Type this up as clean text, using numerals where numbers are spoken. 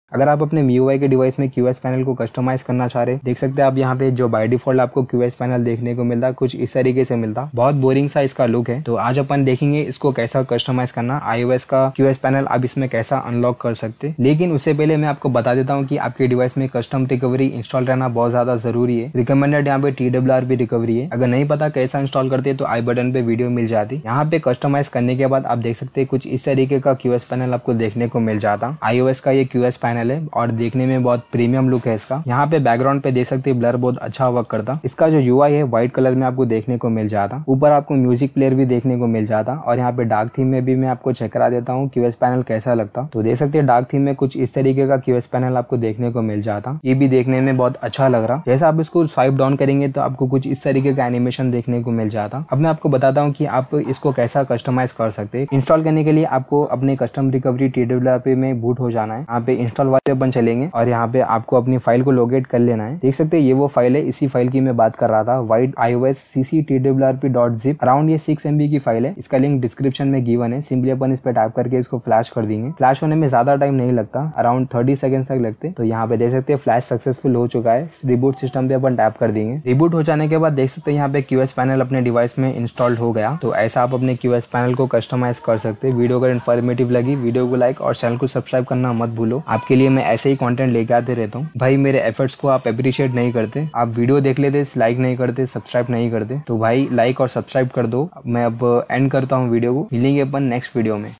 अगर आप अपने MIUI के डिवाइस में QoS पैनल को कस्टमाइज करना चाह रहे, देख सकते हैं आप यहाँ पे जो बाय डिफॉल्ट आपको QoS पैनल देखने को मिलता है कुछ इस तरीके से मिलता, बहुत बोरिंग सा इसका लुक है। तो आज अपन देखेंगे इसको कैसा कस्टमाइज करना, iOS का QoS पैनल आप इसमें कैसा अनलॉक कर सकते। लेकिन उससे पहले मैं आपको बता देता हूँ कि आपके डिवाइस में कस्टम रिकवरी इंस्टॉल रहना बहुत ज्यादा जरूरी है। रिकमेंडेड यहाँ पे TWRP रिकवरी है। अगर नहीं पता कैसा इंस्टॉल करते तो आई बटन पे वीडियो मिल जाती। यहाँ पे कस्टमाइज करने के बाद आप देख सकते हैं कुछ इस तरीके का QoS पैनल आपको देखने को मिल जाता। iOS का ये QoS पैनल है और देखने में बहुत प्रीमियम लुक है इसका। यहाँ पे बैकग्राउंड पे देख सकते हैं ब्लर बहुत अच्छा वर्क करता। इसका जो UI है व्हाइट कलर में आपको देखने को मिल जाता। ऊपर आपको म्यूजिक प्लेयर भी देखने को मिल जाता और यहाँ पे डार्क थीम में भी मैं आपको चेक करा देता हूँ QoS पैनल कैसा लगता। तो देख सकते हैं डार्क थीम में कुछ इस तरीके का QoS पैनल आपको देखने को मिल जाता। ये भी देखने में बहुत अच्छा लग रहा। जैसा आप इसको स्वाइप डाउन करेंगे तो आपको कुछ इस तरीके का एनिमेशन देखने को मिल जाता। अब मैं आपको बताता हूँ कि आप इसको कैसा कस्टमाइज कर सकते हैं। इंस्टॉल करने के लिए आपको अपने कस्टम रिकवरी TWRP में बूट हो जाना है। यहाँ पे इंस्टॉल वाले अपन चलेंगे और यहाँ पे आपको अपनी फाइल को लोकेट कर लेना है। देख सकते हैं ये वो फाइल है, इसी फाइल की मैं बात कर रहा था, वाइट iOS CC_TWRP.zip। अराउंड ये 6 MB की फाइल है। इसका लिंक डिस्क्रिप्शन में गिवन है। सिंपली अपन इस पे टाइप करके इसको फ्लैश कर देंगे। फ्लैश होने में ज्यादा टाइम नहीं लगता, अराउंड 30 सेकंड तक लगते। तो यहाँ पे देख सकते हैं फ्लैश सक्सेसफुल हो चुका है। रिबूट सिस्टम पे अपन टैप कर देंगे। रिबूट हो जाने के बाद देख सकते हैं यहाँ पे QoS पैनल अपने डिवाइस में इंस्टॉल्ड हो गया। तो ऐसा आप अपने QoS पैनल को कस्टमाइज कर सकते हैं। वीडियो अगर इन्फॉर्मेटिव लगी वीडियो को लाइक और चैनल को सब्सक्राइब करना मत भूलो। आपके लिए मैं ऐसे ही कंटेंट लेके आते रहता हूँ। भाई मेरे एफर्ट्स को आप अप्रिशिएट नहीं करते, आप वीडियो देख लेते, लाइक नहीं करते, सब्सक्राइब नहीं करते, तो भाई लाइक और सब्सक्राइब कर दो। मैं अब एंड करता हूँ वीडियो को। मिलेंगे अपन नेक्स्ट वीडियो में।